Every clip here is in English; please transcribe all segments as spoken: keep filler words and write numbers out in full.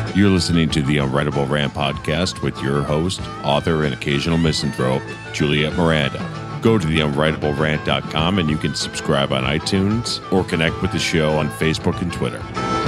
You're listening to the Unwritable Rant podcast with your host, author, and occasional misanthrope, Juliette Miranda. Go to the unwritable rant dot com and you can subscribe on iTunes or connect with the show on Facebook and Twitter.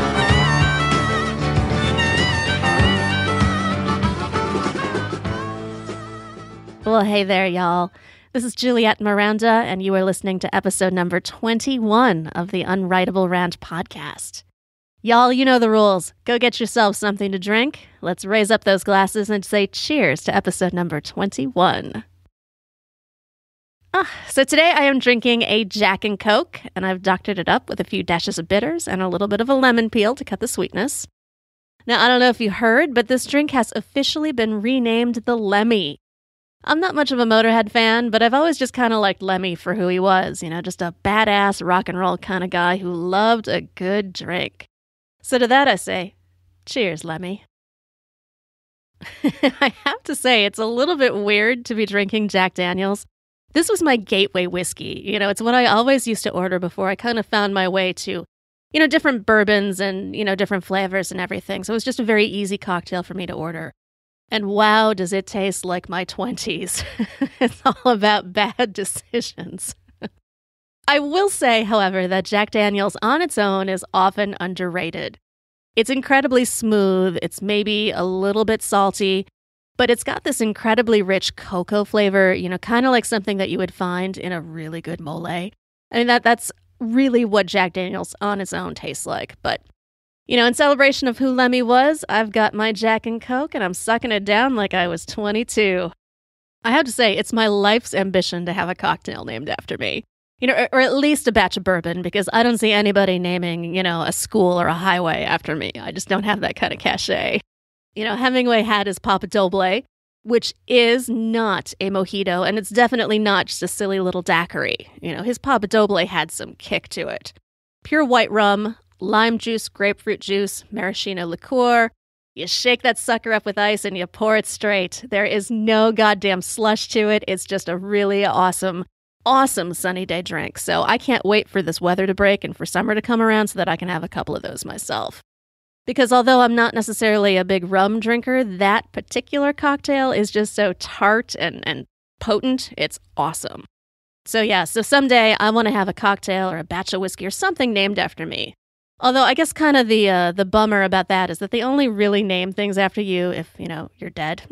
Well, hey there, y'all. This is Juliette Miranda, and you are listening to episode number twenty-one of the Unwritable Rant podcast. Y'all, you know the rules. Go get yourself something to drink. Let's raise up those glasses and say cheers to episode number twenty-one. Ah, so today I am drinking a Jack and Coke, and I've doctored it up with a few dashes of bitters and a little bit of a lemon peel to cut the sweetness. Now, I don't know if you heard, but this drink has officially been renamed the Lemmy. I'm not much of a Motorhead fan, but I've always just kind of liked Lemmy for who he was, you know, just a badass rock and roll kind of guy who loved a good drink. So to that I say, cheers, Lemmy. I have to say, it's a little bit weird to be drinking Jack Daniels. This was my gateway whiskey. You know, it's what I always used to order before I kind of found my way to, you know, different bourbons and, you know, different flavors and everything. So it was just a very easy cocktail for me to order. And wow, does it taste like my twenties. It's all about bad decisions. I will say, however, that Jack Daniels on its own is often underrated. It's incredibly smooth, it's maybe a little bit salty, but it's got this incredibly rich cocoa flavor, you know, kind of like something that you would find in a really good mole. I mean, that that's really what Jack Daniels on its own tastes like. But, you know, in celebration of who Lemmy was, I've got my Jack and Coke, and I'm sucking it down like I was twenty-two. I have to say, it's my life's ambition to have a cocktail named after me. You know, or, or at least a batch of bourbon, because I don't see anybody naming, you know, a school or a highway after me. I just don't have that kind of cachet. You know, Hemingway had his Papa Doble, which is not a mojito, and it's definitely not just a silly little daiquiri. You know, his Papa Doble had some kick to it. Pure white rum, lime juice, grapefruit juice, maraschino liqueur. You shake that sucker up with ice and you pour it straight. There is no goddamn slush to it. It's just a really awesome Awesome sunny day drink. So I can't wait for this weather to break and for summer to come around so that I can have a couple of those myself. Because although I'm not necessarily a big rum drinker, that particular cocktail is just so tart and, and potent. It's awesome. So yeah, so someday I want to have a cocktail or a batch of whiskey or something named after me. Although I guess kind of the uh, the bummer about that is that they only really name things after you if, you know, you're dead.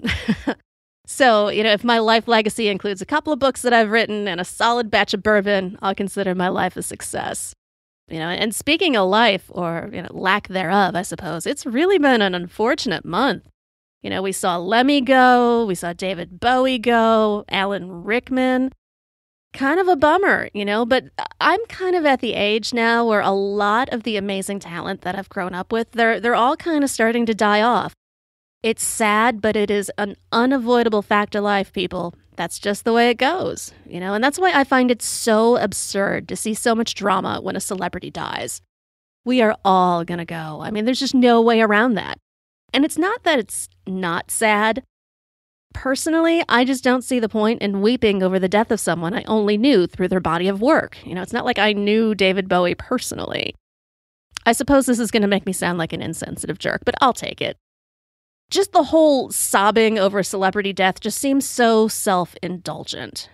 So, you know, if my life legacy includes a couple of books that I've written and a solid batch of bourbon, I'll consider my life a success. You know, and speaking of life, or, you know, lack thereof, I suppose, it's really been an unfortunate month. You know, we saw Lemmy go, we saw David Bowie go, Alan Rickman. Kind of a bummer, you know, but I'm kind of at the age now where a lot of the amazing talent that I've grown up with, they're they're all kind of starting to die off. It's sad, but it is an unavoidable fact of life, people. That's just the way it goes, you know? And that's why I find it so absurd to see so much drama when a celebrity dies. We are all gonna go. I mean, there's just no way around that. And it's not that it's not sad. Personally, I just don't see the point in weeping over the death of someone I only knew through their body of work. You know, it's not like I knew David Bowie personally. I suppose this is gonna make me sound like an insensitive jerk, but I'll take it. Just the whole sobbing over celebrity death just seems so self-indulgent.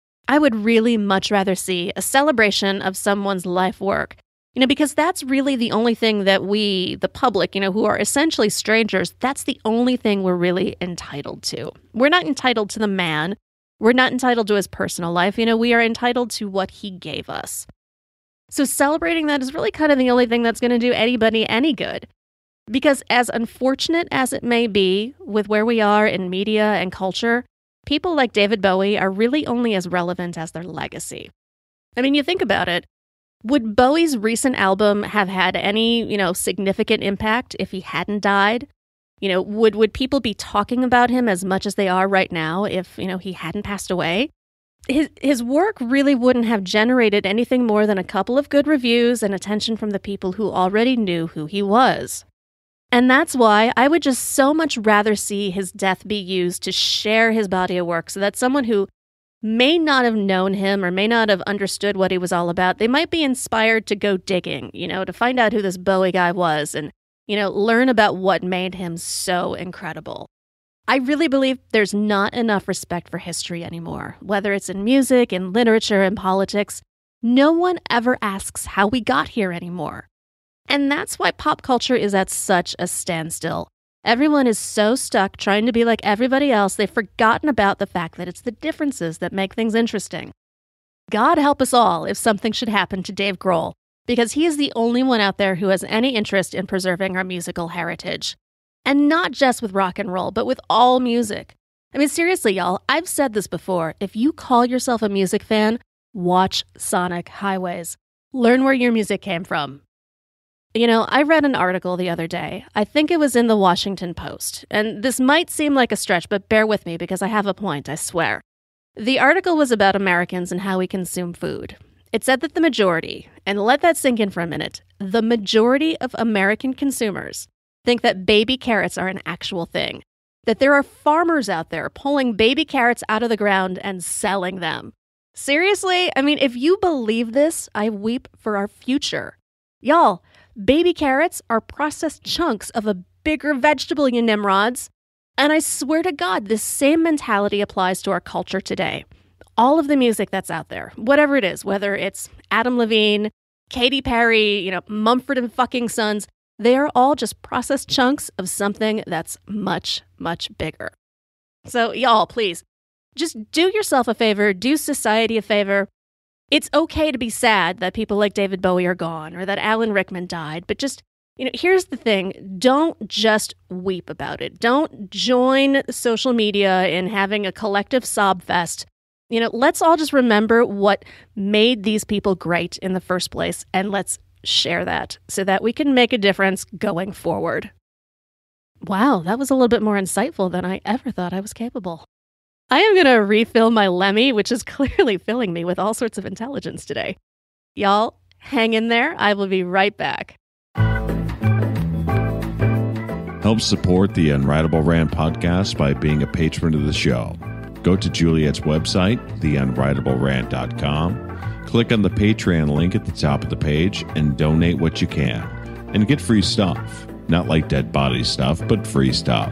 I would really much rather see a celebration of someone's life work, you know, because that's really the only thing that we, the public, you know, who are essentially strangers, that's the only thing we're really entitled to. We're not entitled to the man. We're not entitled to his personal life. You know, we are entitled to what he gave us. So celebrating that is really kind of the only thing that's going to do anybody any good. Because as unfortunate as it may be with where we are in media and culture, people like David Bowie are really only as relevant as their legacy. I mean, you think about it, would Bowie's recent album have had any, you know, significant impact if he hadn't died? You know, would would people be talking about him as much as they are right now if, you know, he hadn't passed away? His his work really wouldn't have generated anything more than a couple of good reviews and attention from the people who already knew who he was. And that's why I would just so much rather see his death be used to share his body of work so that someone who may not have known him or may not have understood what he was all about, they might be inspired to go digging, you know, to find out who this Bowie guy was and You know, learn about what made him so incredible. I really believe there's not enough respect for history anymore, whether it's in music, in literature, in politics. No one ever asks how we got here anymore. And that's why pop culture is at such a standstill. Everyone is so stuck trying to be like everybody else, they've forgotten about the fact that it's the differences that make things interesting. God help us all if something should happen to Dave Grohl, because he is the only one out there who has any interest in preserving our musical heritage. And not just with rock and roll, but with all music. I mean, seriously, y'all, I've said this before. If you call yourself a music fan, watch Sonic Highways. Learn where your music came from. You know, I read an article the other day. I think it was in the Washington Post. And this might seem like a stretch, but bear with me because I have a point, I swear. The article was about Americans and how we consume food. It said that the majority, and let that sink in for a minute, the majority of American consumers think that baby carrots are an actual thing. That there are farmers out there pulling baby carrots out of the ground and selling them. Seriously? I mean, if you believe this, I weep for our future. Y'all, baby carrots are processed chunks of a bigger vegetable, you nimrods. And I swear to God, this same mentality applies to our culture today. All of the music that's out there, whatever it is, whether it's Adam Levine, Katy Perry, you know, Mumford and fucking Sons, they are all just processed chunks of something that's much, much bigger. So y'all, please, just do yourself a favor, do society a favor. It's okay to be sad that people like David Bowie are gone or that Alan Rickman died, but just, you know, here's the thing. Don't just weep about it. Don't join social media in having a collective sob fest. You know, let's all just remember what made these people great in the first place, and let's share that so that we can make a difference going forward. Wow, that was a little bit more insightful than I ever thought I was capable. I am going to refill my Lemmy, which is clearly filling me with all sorts of intelligence today. Y'all, hang in there. I will be right back. Help support the Unwritable Rant podcast by being a patron of the show. Go to Juliette's website, the unwritable rant dot com. Click on the Patreon link at the top of the page and donate what you can. And get free stuff. Not like dead body stuff, but free stuff.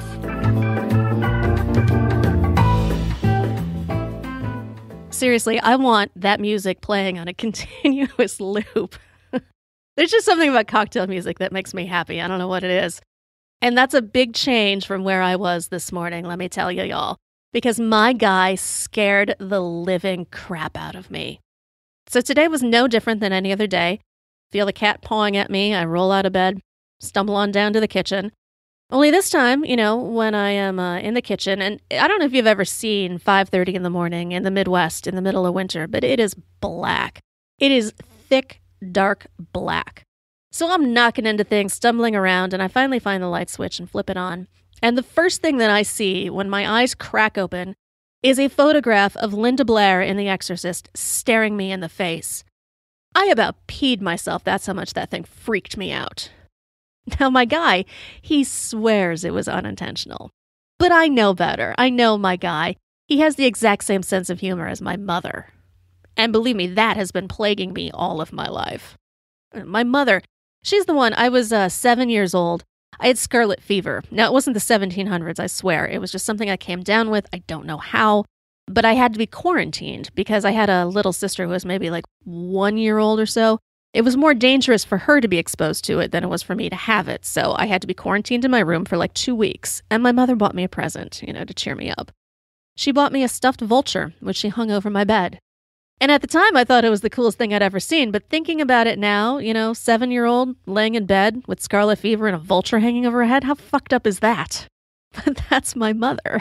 Seriously, I want that music playing on a continuous loop. There's just something about cocktail music that makes me happy. I don't know what it is. And that's a big change from where I was this morning, let me tell you, y'all. Because my guy scared the living crap out of me. So today was no different than any other day. Feel the cat pawing at me, I roll out of bed, stumble on down to the kitchen. Only this time, you know, when I am uh, in the kitchen, and I don't know if you've ever seen five thirty in the morning in the Midwest in the middle of winter, but it is black. It is thick, dark black. So I'm knocking into things, stumbling around, and I finally find the light switch and flip it on. And the first thing that I see when my eyes crack open is a photograph of Linda Blair in The Exorcist staring me in the face. I about peed myself, that's how much that thing freaked me out. Now, my guy, he swears it was unintentional. But I know better. I know my guy. He has the exact same sense of humor as my mother. And believe me, that has been plaguing me all of my life. My mother, she's the one, I was uh, seven years old. I had scarlet fever. Now, it wasn't the seventeen hundreds, I swear. It was just something I came down with. I don't know how. But I had to be quarantined because I had a little sister who was maybe like one year old or so. It was more dangerous for her to be exposed to it than it was for me to have it. So I had to be quarantined in my room for like two weeks. And my mother bought me a present, you know, to cheer me up. She bought me a stuffed vulture, which she hung over my bed. And at the time, I thought it was the coolest thing I'd ever seen. But thinking about it now, you know, seven-year-old laying in bed with scarlet fever and a vulture hanging over her head, how fucked up is that? But that's my mother.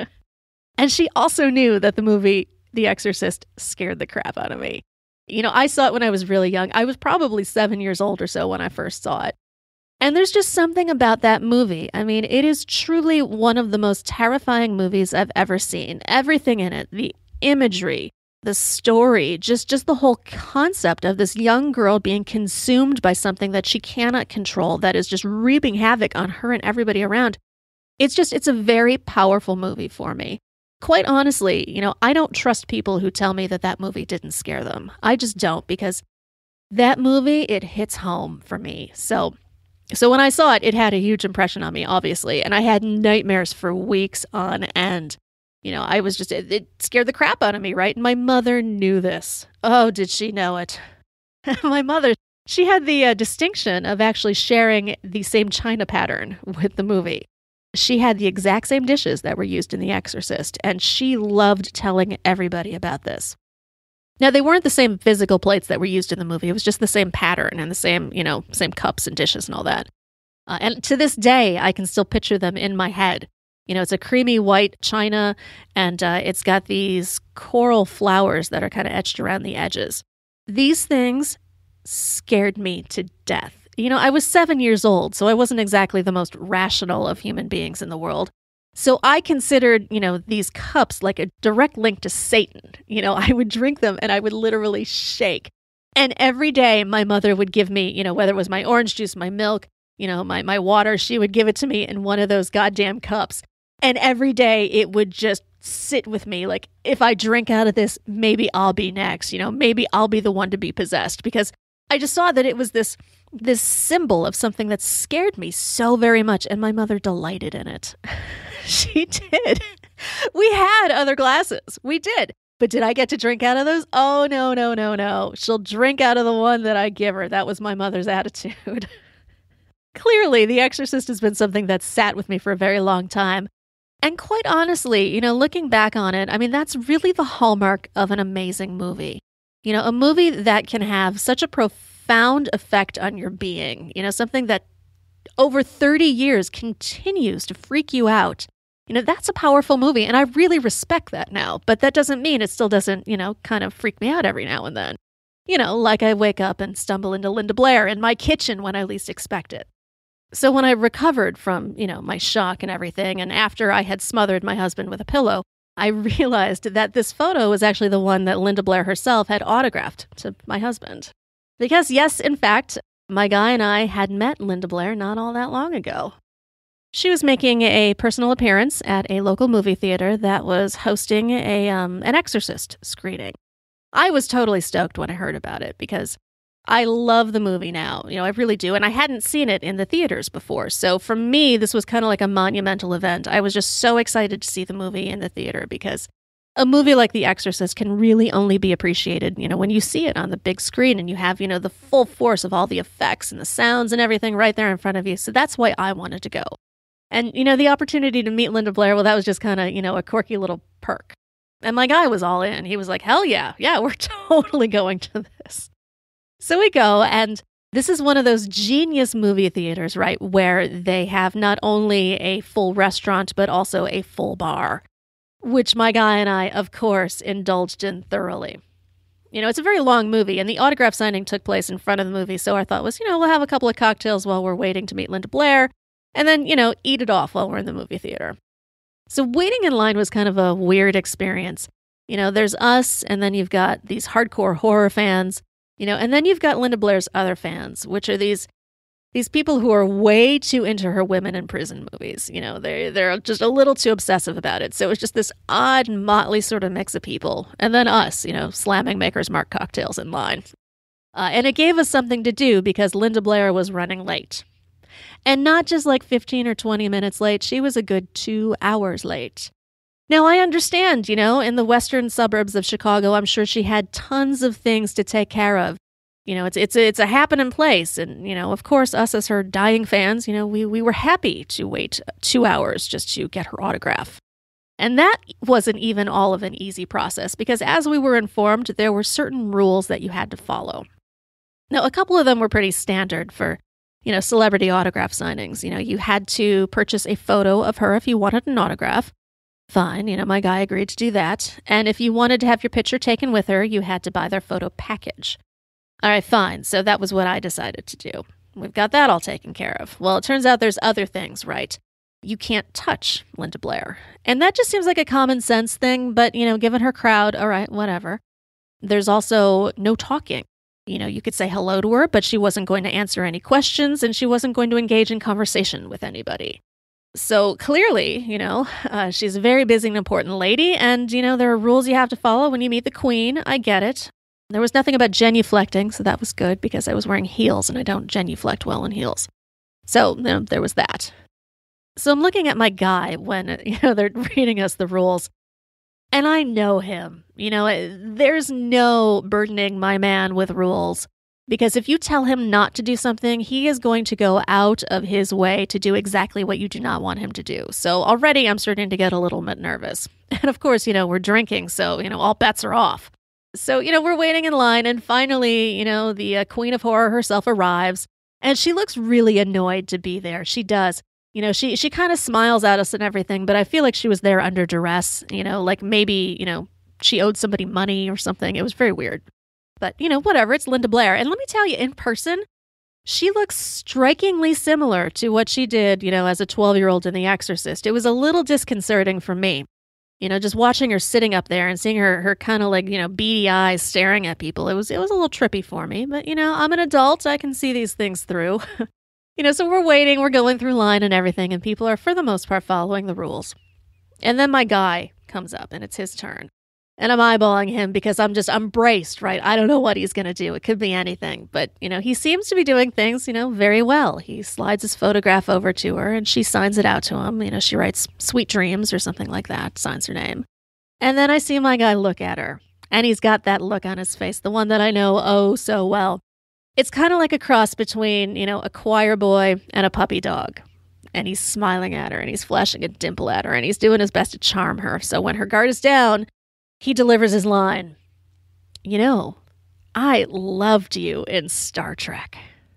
And she also knew that the movie The Exorcist scared the crap out of me. You know, I saw it when I was really young. I was probably seven years old or so when I first saw it. And there's just something about that movie. I mean, it is truly one of the most terrifying movies I've ever seen. Everything in it, the imagery, the story, just, just the whole concept of this young girl being consumed by something that she cannot control, that is just wreaking havoc on her and everybody around. It's just, it's a very powerful movie for me. Quite honestly, you know, I don't trust people who tell me that that movie didn't scare them. I just don't, because that movie, it hits home for me. So So when I saw it, it had a huge impression on me, obviously, and I had nightmares for weeks on end. You know, I was just, it, it scared the crap out of me, right? And my mother knew this. Oh, did she know it? My mother, she had the uh, distinction of actually sharing the same china pattern with the movie. She had the exact same dishes that were used in The Exorcist, and she loved telling everybody about this. Now, they weren't the same physical plates that were used in the movie. It was just the same pattern and the same, you know, same cups and dishes and all that. Uh, and to this day, I can still picture them in my head. You know, it's a creamy white china, and uh, it's got these coral flowers that are kind of etched around the edges. These things scared me to death. You know, I was seven years old, so I wasn't exactly the most rational of human beings in the world. So I considered, you know, these cups like a direct link to Satan. You know, I would drink them and I would literally shake. And every day my mother would give me, you know, whether it was my orange juice, my milk, you know, my, my water, she would give it to me in one of those goddamn cups. And every day it would just sit with me. Like, if I drink out of this, maybe I'll be next. You know, maybe I'll be the one to be possessed. Because I just saw that it was this this symbol of something that scared me so very much. And my mother delighted in it. She did. We had other glasses. We did. But did I get to drink out of those? Oh, no, no, no, no. She'll drink out of the one that I give her. That was my mother's attitude. Clearly, The Exorcist has been something that's sat with me for a very long time. And quite honestly, you know, looking back on it, I mean, that's really the hallmark of an amazing movie. You know, a movie that can have such a profound effect on your being, you know, something that over thirty years continues to freak you out. You know, that's a powerful movie, and I really respect that now. But that doesn't mean it still doesn't, you know, kind of freak me out every now and then. You know, like I wake up and stumble into Linda Blair in my kitchen when I least expect it. So when I recovered from, you know, my shock and everything, and after I had smothered my husband with a pillow, I realized that this photo was actually the one that Linda Blair herself had autographed to my husband. Because yes, in fact, my guy and I had met Linda Blair not all that long ago. She was making a personal appearance at a local movie theater that was hosting a um, an Exorcist screening. I was totally stoked when I heard about it because I love the movie now. You know, I really do. And I hadn't seen it in the theaters before. So for me, this was kind of like a monumental event. I was just so excited to see the movie in the theater because a movie like The Exorcist can really only be appreciated, you know, when you see it on the big screen and you have, you know, the full force of all the effects and the sounds and everything right there in front of you. So that's why I wanted to go. And, you know, the opportunity to meet Linda Blair, well, that was just kind of, you know, a quirky little perk. And my guy was all in. He was like, hell yeah. Yeah, we're totally going to this. So we go, and this is one of those genius movie theaters, right, where they have not only a full restaurant, but also a full bar, which my guy and I, of course, indulged in thoroughly. You know, it's a very long movie, and the autograph signing took place in front of the movie, so our thought was, you know, we'll have a couple of cocktails while we're waiting to meet Linda Blair, and then, you know, eat it off while we're in the movie theater. So waiting in line was kind of a weird experience. You know, there's us, and then you've got these hardcore horror fans. You know, and then you've got Linda Blair's other fans, which are these these people who are way too into her women in prison movies. You know, they they're just a little too obsessive about it. So it was just this odd, motley sort of mix of people. And then us, you know, slamming Maker's Mark cocktails in line. Uh, and it gave us something to do because Linda Blair was running late. And not just like fifteen or twenty minutes late. She was a good two hours late. Now, I understand, you know, in the western suburbs of Chicago, I'm sure she had tons of things to take care of. You know, it's it's a, it's a happening place. And, you know, of course, us as her dying fans, you know, we, we were happy to wait two hours just to get her autograph. And that wasn't even all of an easy process because as we were informed, there were certain rules that you had to follow. Now, a couple of them were pretty standard for, you know, celebrity autograph signings. You know, you had to purchase a photo of her if you wanted an autograph. Fine, you know, my guy agreed to do that. And if you wanted to have your picture taken with her, you had to buy their photo package. All right, fine. So that was what I decided to do. We've got that all taken care of. Well, it turns out there's other things, right? You can't touch Linda Blair. And that just seems like a common sense thing, but, you know, given her crowd, all right, whatever. There's also no talking. You know, you could say hello to her, but she wasn't going to answer any questions, and she wasn't going to engage in conversation with anybody. So clearly, you know, uh, she's a very busy and important lady, and, you know, there are rules you have to follow when you meet the queen. I get it. There was nothing about genuflecting, so that was good because I was wearing heels, and I don't genuflect well in heels. So, you know, there was that. So I'm looking at my guy when, you know, they're reading us the rules. And I know him. You know, there's no burdening my man with rules. Because if you tell him not to do something, he is going to go out of his way to do exactly what you do not want him to do. So already I'm starting to get a little bit nervous. And of course, you know, we're drinking, so, you know, all bets are off. So, you know, we're waiting in line, and finally, you know, the uh, queen of horror herself arrives, and she looks really annoyed to be there. She does. You know, she, she kind of smiles at us and everything, but I feel like she was there under duress, you know, like maybe, you know, she owed somebody money or something. It was very weird. But, you know, whatever, it's Linda Blair. And let me tell you, in person, she looks strikingly similar to what she did, you know, as a twelve-year-old in The Exorcist. It was a little disconcerting for me. You know, just watching her sitting up there and seeing her her kind of like, you know, beady eyes staring at people. It was it was a little trippy for me. But, you know, I'm an adult. I can see these things through. You know, so we're waiting. We're going through line and everything. And people are, for the most part, following the rules. And then my guy comes up and it's his turn. And I'm eyeballing him because I'm just, I'm braced, right? I don't know what he's going to do. It could be anything. But, you know, he seems to be doing things, you know, very well. He slides his photograph over to her and she signs it out to him. You know, she writes Sweet Dreams or something like that, signs her name. And then I see my guy look at her. And he's got that look on his face, the one that I know oh so well. It's kind of like a cross between, you know, a choir boy and a puppy dog. And he's smiling at her and he's flashing a dimple at her and he's doing his best to charm her. So when her guard is down, he delivers his line. You know, I loved you in Star Trek.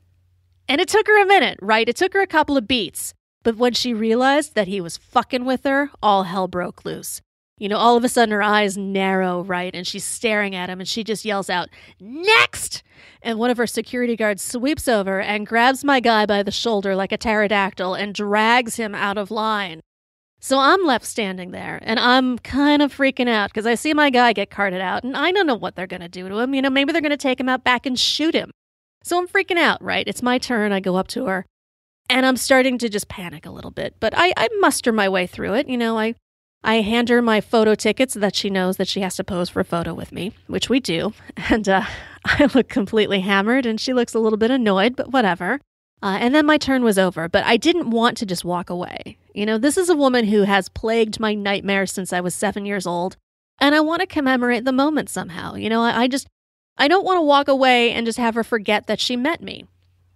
And it took her a minute, right? It took her a couple of beats. But when she realized that he was fucking with her, all hell broke loose. You know, all of a sudden her eyes narrow, right? And she's staring at him and she just yells out, "Next!" And one of her security guards sweeps over and grabs my guy by the shoulder like a pterodactyl and drags him out of line. So I'm left standing there, and I'm kind of freaking out because I see my guy get carted out, and I don't know what they're going to do to him. You know, maybe they're going to take him out back and shoot him. So I'm freaking out, right? It's my turn. I go up to her, and I'm starting to just panic a little bit. But I, I muster my way through it. You know, I, I hand her my photo ticket so that she knows that she has to pose for a photo with me, which we do. And uh, I look completely hammered, and she looks a little bit annoyed, but whatever. Uh, and then my turn was over, but I didn't want to just walk away. You know, this is a woman who has plagued my nightmares since I was seven years old, and I want to commemorate the moment somehow. You know, I, I just, I don't want to walk away and just have her forget that she met me.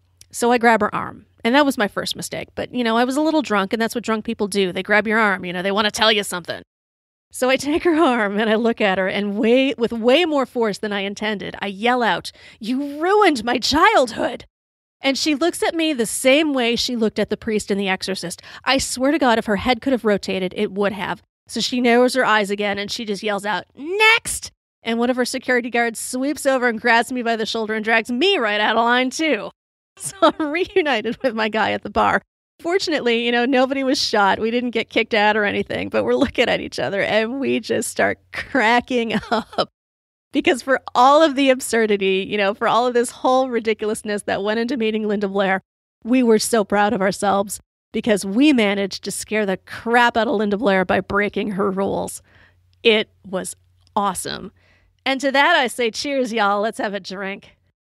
So I grab her arm, and that was my first mistake. But, you know, I was a little drunk, and that's what drunk people do. They grab your arm, you know, they want to tell you something. So I take her arm, and I look at her, and way, with way more force than I intended, I yell out, "You ruined my childhood!" And she looks at me the same way she looked at the priest in The Exorcist. I swear to God, if her head could have rotated, it would have. So she narrows her eyes again, and she just yells out, "Next!" And one of her security guards sweeps over and grabs me by the shoulder and drags me right out of line, too. So I'm reunited with my guy at the bar. Fortunately, you know, nobody was shot. We didn't get kicked out or anything, but we're looking at each other, and we just start cracking up. Because for all of the absurdity, you know, for all of this whole ridiculousness that went into meeting Linda Blair, we were so proud of ourselves because we managed to scare the crap out of Linda Blair by breaking her rules. It was awesome. And to that, I say, cheers, y'all. Let's have a drink.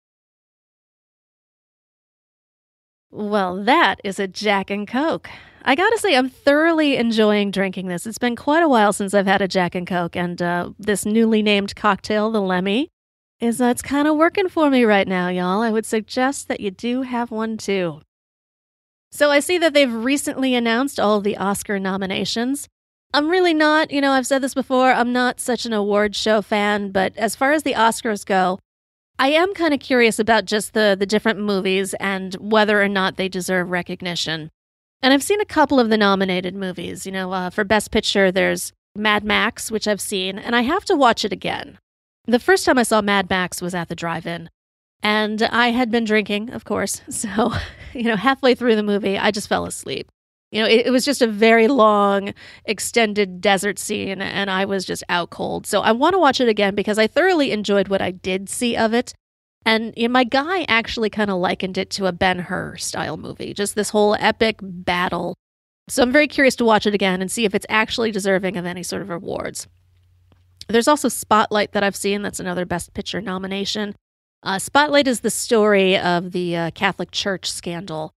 Well, that is a Jack and Coke. I gotta say, I'm thoroughly enjoying drinking this. It's been quite a while since I've had a Jack and Coke, and uh, this newly named cocktail, the Lemmy, is uh, it's kind of working for me right now, y'all. I would suggest that you do have one too. So I see that they've recently announced all of the Oscar nominations. I'm really not, you know, I've said this before, I'm not such an award show fan, but as far as the Oscars go, I am kind of curious about just the, the different movies and whether or not they deserve recognition. And I've seen a couple of the nominated movies. You know, uh, for Best Picture, there's Mad Max, which I've seen, and I have to watch it again. The first time I saw Mad Max was at the drive-in, and I had been drinking, of course. So, you know, halfway through the movie, I just fell asleep. You know, it, it was just a very long, extended desert scene, and I was just out cold. So I want to watch it again because I thoroughly enjoyed what I did see of it. And you know, my guy actually kind of likened it to a Ben-Hur style movie, just this whole epic battle. So I'm very curious to watch it again and see if it's actually deserving of any sort of awards. There's also Spotlight that I've seen. That's another Best Picture nomination. Uh, Spotlight is the story of the uh, Catholic Church scandal.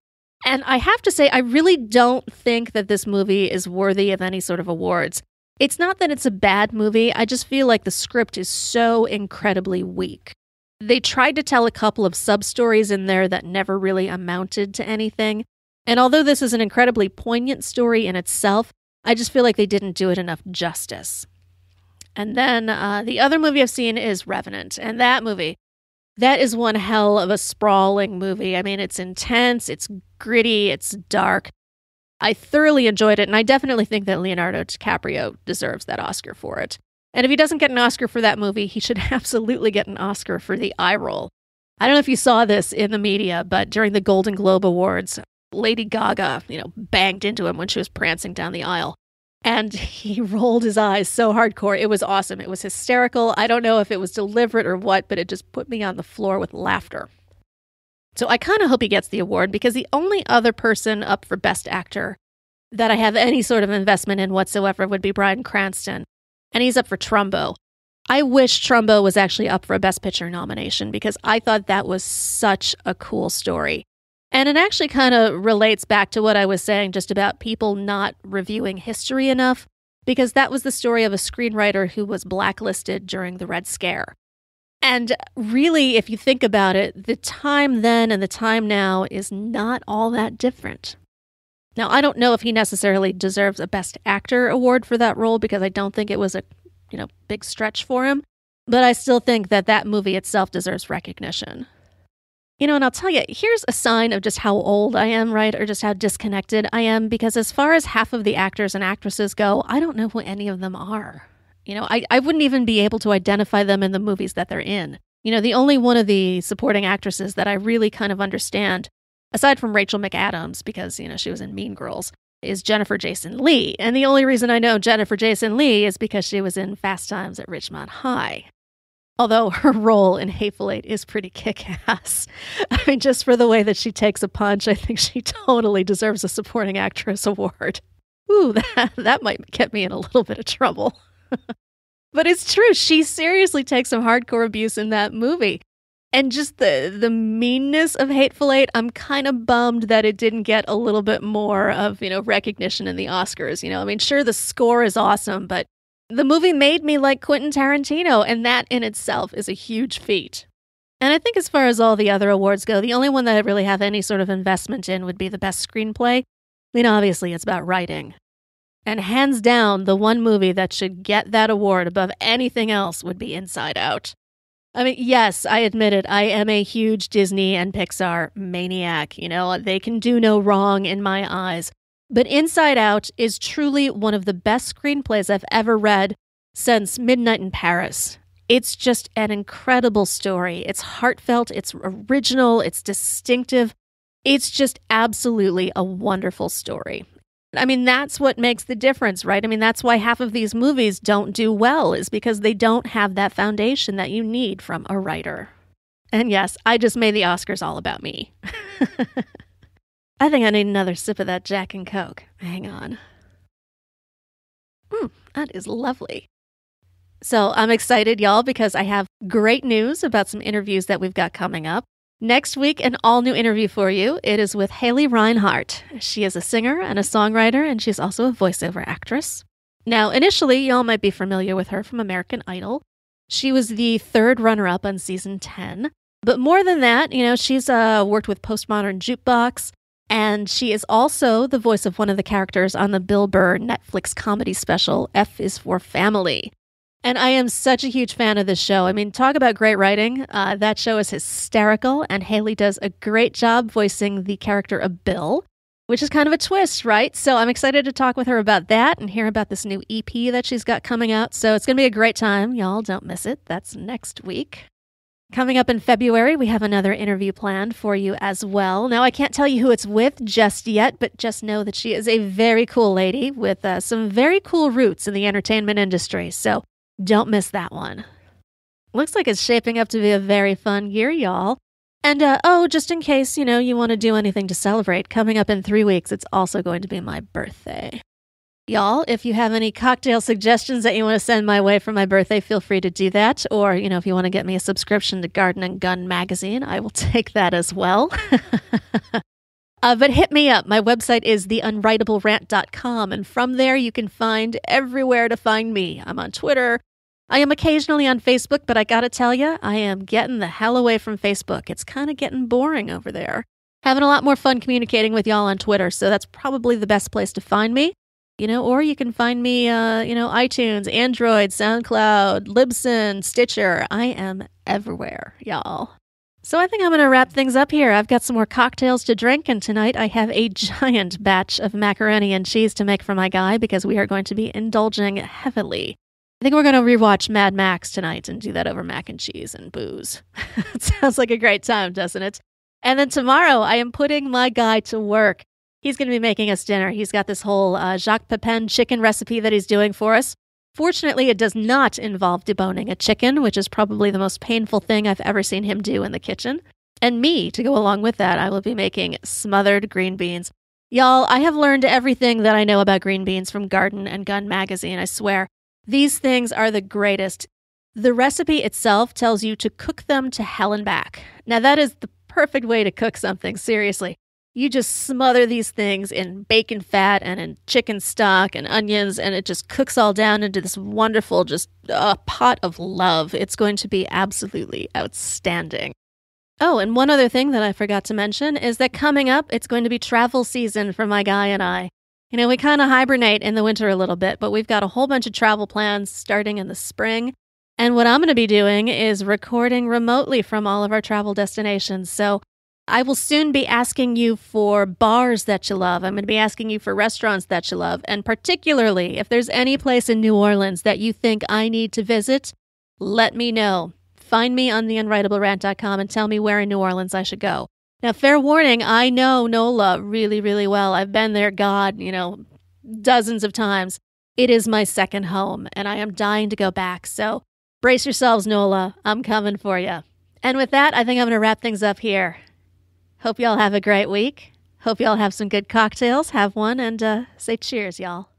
And I have to say, I really don't think that this movie is worthy of any sort of awards. It's not that it's a bad movie, I just feel like the script is so incredibly weak. They tried to tell a couple of sub-stories in there that never really amounted to anything. And although this is an incredibly poignant story in itself, I just feel like they didn't do it enough justice. And then uh, the other movie I've seen is Revenant. And that movie, that is one hell of a sprawling movie. I mean, it's intense, it's gritty, it's dark. I thoroughly enjoyed it, and I definitely think that Leonardo DiCaprio deserves that Oscar for it. And if he doesn't get an Oscar for that movie, he should absolutely get an Oscar for the eye roll. I don't know if you saw this in the media, but during the Golden Globe Awards, Lady Gaga, you know, banged into him when she was prancing down the aisle. And he rolled his eyes so hardcore. It was awesome. It was hysterical. I don't know if it was deliberate or what, but it just put me on the floor with laughter. So I kind of hope he gets the award, because the only other person up for Best Actor that I have any sort of investment in whatsoever would be Bryan Cranston. And he's up for Trumbo. I wish Trumbo was actually up for a Best Picture nomination, because I thought that was such a cool story. And it actually kind of relates back to what I was saying just about people not reviewing history enough, because that was the story of a screenwriter who was blacklisted during the Red Scare. And really, if you think about it, the time then and the time now is not all that different. Now, I don't know if he necessarily deserves a Best Actor award for that role, because I don't think it was a, you know, big stretch for him. But I still think that that movie itself deserves recognition. You know, and I'll tell you, here's a sign of just how old I am, right? Or just how disconnected I am, because as far as half of the actors and actresses go, I don't know who any of them are. You know, I, I wouldn't even be able to identify them in the movies that they're in. You know, the only one of the supporting actresses that I really kind of understand, aside from Rachel McAdams, because, you know, she was in Mean Girls, is Jennifer Jason Leigh. And the only reason I know Jennifer Jason Leigh is because she was in Fast Times at Ridgemont High. Although her role in Hateful Eight is pretty kick-ass. I mean, just for the way that she takes a punch, I think she totally deserves a Supporting Actress award. Ooh, that, that might get me in a little bit of trouble. But it's true. She seriously takes some hardcore abuse in that movie. And just the, the meanness of Hateful Eight, I'm kind of bummed that it didn't get a little bit more of, you know, recognition in the Oscars. You know, I mean, sure, the score is awesome, but the movie made me like Quentin Tarantino, and that in itself is a huge feat. And I think as far as all the other awards go, the only one that I really have any sort of investment in would be the Best Screenplay. I mean, obviously, it's about writing. And hands down, the one movie that should get that award above anything else would be Inside Out. I mean, yes, I admit it, I am a huge Disney and Pixar maniac. You know, they can do no wrong in my eyes. But Inside Out is truly one of the best screenplays I've ever read since Midnight in Paris. It's just an incredible story. It's heartfelt, it's original, it's distinctive. It's just absolutely a wonderful story. I mean, that's what makes the difference, right? I mean, that's why half of these movies don't do well, is because they don't have that foundation that you need from a writer. And yes, I just made the Oscars all about me. I think I need another sip of that Jack and Coke. Hang on. Mm, that is lovely. So I'm excited, y'all, because I have great news about some interviews that we've got coming up. Next week, an all-new interview for you. It is with Haley Reinhart. She is a singer and a songwriter, and she's also a voiceover actress. Now, initially, y'all might be familiar with her from American Idol. She was the third runner-up on season ten. But more than that, you know, she's uh, worked with Postmodern Jukebox, and she is also the voice of one of the characters on the Bill Burr Netflix comedy special, F is for Family. And I am such a huge fan of this show. I mean, talk about great writing. Uh, that show is hysterical, and Haley does a great job voicing the character of Bill, which is kind of a twist, right? So I'm excited to talk with her about that and hear about this new E P that she's got coming out. So it's going to be a great time. Y'all don't miss it. That's next week. Coming up in February, we have another interview planned for you as well. Now, I can't tell you who it's with just yet, but just know that she is a very cool lady with uh, some very cool roots in the entertainment industry. So don't miss that one. Looks like it's shaping up to be a very fun year, y'all. And, uh, oh, just in case, you know, you want to do anything to celebrate, coming up in three weeks, it's also going to be my birthday. Y'all, if you have any cocktail suggestions that you want to send my way for my birthday, feel free to do that. Or, you know, if you want to get me a subscription to Garden and Gun magazine, I will take that as well. Uh, but hit me up. My website is the unwritable rant dot com, and from there you can find everywhere to find me. I'm on Twitter. I am occasionally on Facebook, but I gotta tell you, I am getting the hell away from Facebook. It's kind of getting boring over there. Having a lot more fun communicating with y'all on Twitter, so that's probably the best place to find me. You know, or you can find me, uh, you know, iTunes, Android, SoundCloud, Libsyn, Stitcher. I am everywhere, y'all. So I think I'm going to wrap things up here. I've got some more cocktails to drink, and tonight I have a giant batch of macaroni and cheese to make for my guy because we are going to be indulging heavily. I think we're going to rewatch Mad Max tonight and do that over mac and cheese and booze. It sounds like a great time, doesn't it? And then tomorrow I am putting my guy to work. He's going to be making us dinner. He's got this whole uh, Jacques Pepin chicken recipe that he's doing for us. Fortunately, it does not involve deboning a chicken, which is probably the most painful thing I've ever seen him do in the kitchen. And me, to go along with that, I will be making smothered green beans. Y'all, I have learned everything that I know about green beans from Garden and Gun magazine, I swear. These things are the greatest. The recipe itself tells you to cook them to hell and back. Now, that is the perfect way to cook something, seriously. You just smother these things in bacon fat and in chicken stock and onions, and it just cooks all down into this wonderful, just uh, pot of love. It's going to be absolutely outstanding. Oh, and one other thing that I forgot to mention is that coming up, it's going to be travel season for my guy and I. You know, we kind of hibernate in the winter a little bit, but we've got a whole bunch of travel plans starting in the spring. And what I'm going to be doing is recording remotely from all of our travel destinations. So I will soon be asking you for bars that you love. I'm going to be asking you for restaurants that you love. And particularly, if there's any place in New Orleans that you think I need to visit, let me know. Find me on the unwritable rant dot com and tell me where in New Orleans I should go. Now, fair warning, I know NOLA really, really well. I've been there, God, you know, dozens of times. It is my second home, and I am dying to go back. So brace yourselves, NOLA. I'm coming for you. And with that, I think I'm going to wrap things up here. Hope y'all have a great week. Hope y'all have some good cocktails. Have one and uh, say cheers, y'all.